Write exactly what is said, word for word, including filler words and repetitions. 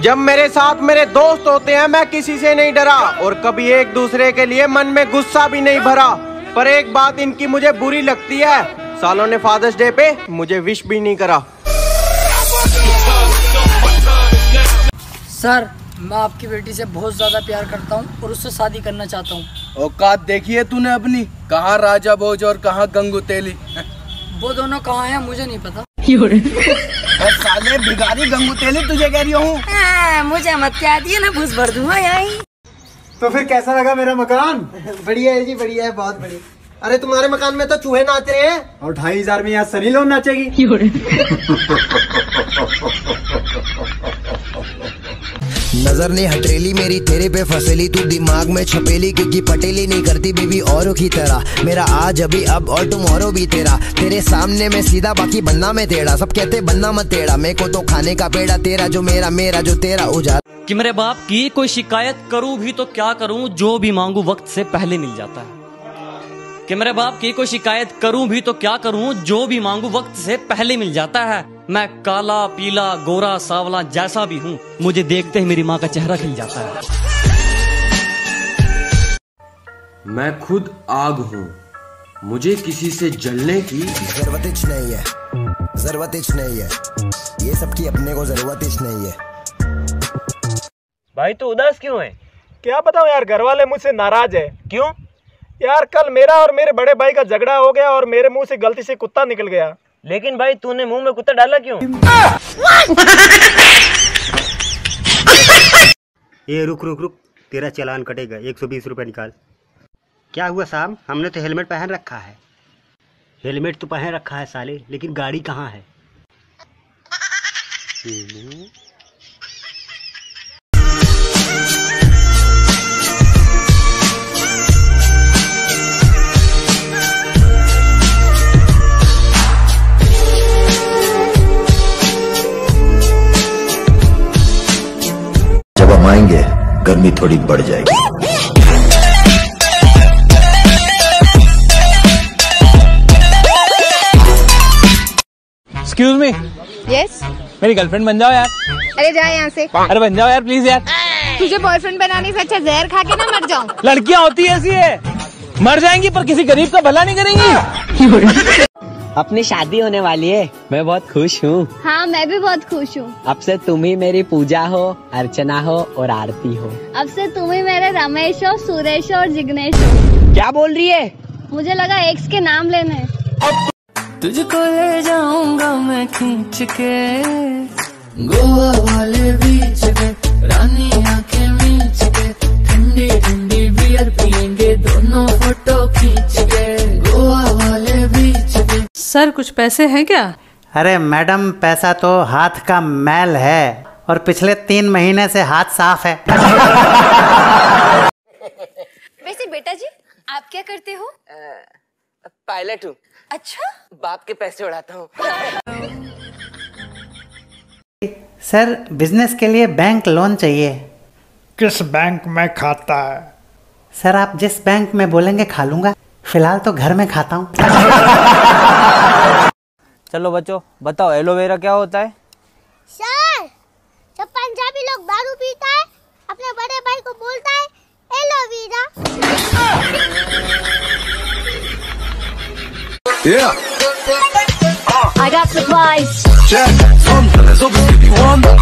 जब मेरे साथ मेरे दोस्त होते हैं मैं किसी से नहीं डरा और कभी एक दूसरे के लिए मन में गुस्सा भी नहीं भरा। पर एक बात इनकी मुझे बुरी लगती है, सालों ने फादर्स डे पे मुझे विश भी नहीं करा। सर, मैं आपकी बेटी से बहुत ज्यादा प्यार करता हूँ और उससे शादी करना चाहता हूँ। औकात देखी है तूने अपनी? कहाँ राजा भोज और कहाँ गंगू तेली। वो दोनों कहाँ हैं मुझे नहीं पता। साले भिखारी गंगू तेली तुझे कह रही हूँ। मुझे मत क्या दिए ना भूस भर दूंगा यहाँ। तो फिर कैसा लगा मेरा मकान? बढ़िया है जी, बढ़िया है, बहुत बढ़िया। अरे तुम्हारे मकान में तो चूहे नाच रहे हैं और ढाई हजार में यहाँ सनी लोन नाचेगी। नजर ने हथेली मेरी तेरे पे फसेली, तू दिमाग में छपेली क्योंकि पटेली नहीं करती बीबी औरों की तरह। मेरा आज अभी अब और टुमारो भी तेरा, तेरे सामने मैं सीधा बाकी बनना मैं टेढ़ा। सब कहते बनना मत टेढ़ा, मेरे को तो खाने का पेड़ा, तेरा जो मेरा मेरा जो तेरा उजाला। कि मेरे बाप की कोई शिकायत करूं भी तो क्या करूं, जो भी मांगू वक्त से पहले मिल जाता है। कि मेरे बाप की कोई शिकायत करूं भी तो क्या करूं, जो भी मांगू वक्त से पहले मिल जाता है। मैं काला पीला गोरा सावला जैसा भी हूं, मुझे देखते ही मेरी माँ का चेहरा खिल जाता है। मैं खुद आग हूँ, मुझे किसी से जलने की जरूरत नहीं है, जरूरत नहीं है, ये सबकी अपने को जरूरत नहीं है। भाई तू उदास क्यों है? क्या बताऊं यार, घर वाले मुझसे नाराज है। क्यों? यार कल मेरा और मेरे बड़े भाई का झगड़ा हो गया और मेरे मुंह से गलती से कुत्ता निकल गया। लेकिन भाई तूने मुंह में कुत्ता डाला क्यों? ये रुक रुक रुक, तेरा चालान कटेगा, एक सौ बीस रुपये निकाल। क्या हुआ साहब? हमने तो हेलमेट पहन रखा है। हेलमेट तो पहन रखा है साले, लेकिन गाड़ी कहाँ है? जब हम आएंगे गर्मी थोड़ी बढ़ जाएगी। Excuse me. यस। मेरी गर्लफ्रेंड बन जाओ यार। अरे जा यहाँ से। अरे बन जाओ यार प्लीज यार। तुझे बॉयफ्रेंड बनाने से अच्छा जहर खा के ना मर जाऊं। लड़कियां होती ऐसी है, मर जाएंगी पर किसी गरीब का भला नहीं करेंगी। अपनी शादी होने वाली है, मैं बहुत खुश हूँ। हाँ मैं भी बहुत खुश हूँ। अब से तुम ही मेरी पूजा हो, अर्चना हो और आरती हो। अब से तुम ही मेरे रमेश हो, सुरेश हो और जिग्नेश हो। क्या बोल रही है? मुझे लगा एक्स के नाम लेने। तुझको ले जाऊंगा मैं खींच के गोवा वाले बीच पे, रानी आंखें मीच के, ठंडी ठंडी बियर पियेंगे दोनों फोटो खींच के, गोवा वाले बीच पे। सर कुछ पैसे हैं क्या? अरे मैडम, पैसा तो हाथ का मैल है और पिछले तीन महीने से हाथ साफ है। वैसे बेटा जी आप क्या करते हो? पायलट हूँ। अच्छा, बाप के पैसे उड़ाता हूँ। सर बिजनेस के लिए बैंक लोन चाहिए। किस बैंक में खाता है? सर आप जिस बैंक में बोलेंगे खा लूंगा, फिलहाल तो घर में खाता हूँ। चलो बच्चों बताओ, एलोवेरा क्या होता है? सर जब पंजाबी लोग दारू पीता है अपने बड़े भाई को बोलता है aloe vera. Yeah. I got supplies. Check. Something is over if you want.